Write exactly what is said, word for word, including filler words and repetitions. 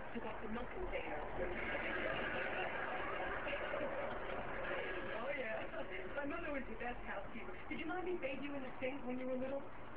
to got the milk container. Oh, yeah. My mother was the best housekeeper. Did you mind me bathe you in the sink when you were little?